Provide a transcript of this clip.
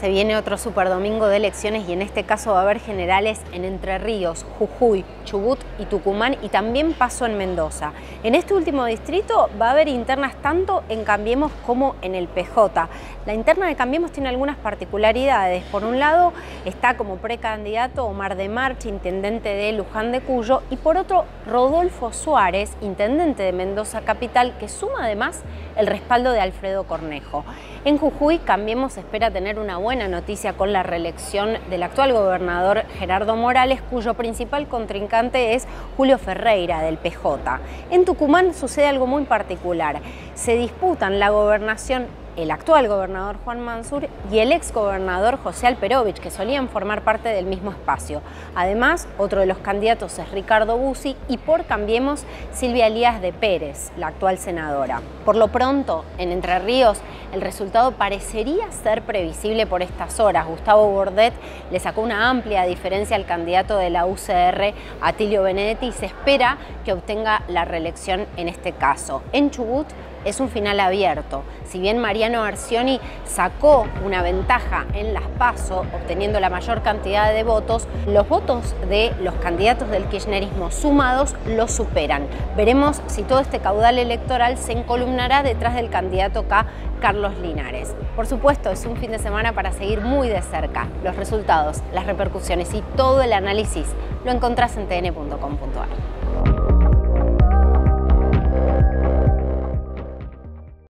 Se viene otro superdomingo de elecciones y en este caso va a haber generales en Entre Ríos, Jujuy, Chubut y Tucumán y también paso en Mendoza. En este último distrito va a haber internas tanto en Cambiemos como en el PJ. La interna de Cambiemos tiene algunas particularidades. Por un lado está como precandidato Omar de Marchi, intendente de Luján de Cuyo, y por otro Rodolfo Suárez, intendente de Mendoza Capital, que suma además el respaldo de Alfredo Cornejo. En Jujuy, Cambiemos espera tener una buena noticia con la reelección del actual gobernador Gerardo Morales, cuyo principal contrincante es Julio Ferreira del PJ. En Tucumán sucede algo muy particular. Se disputan la gobernación el actual gobernador Juan Mansur y el ex gobernador José Alperovich, que solían formar parte del mismo espacio. Además, otro de los candidatos es Ricardo Bussi y por Cambiemos Silvia Elías de Pérez, la actual senadora. Por lo pronto, en Entre Ríos, el resultado parecería ser previsible por estas horas. Gustavo Bordet le sacó una amplia diferencia al candidato de la UCR, Atilio Benedetti, y se espera que obtenga la reelección en este caso. En Chubut es un final abierto. Si bien Mariano Arcioni sacó una ventaja en las PASO, obteniendo la mayor cantidad de votos, los votos de los candidatos del kirchnerismo sumados lo superan. Veremos si todo este caudal electoral se encolumnará detrás del candidato K, Carlos Linares. Por supuesto, es un fin de semana para seguir muy de cerca los resultados, las repercusiones y todo el análisis lo encontrás en tn.com.ar.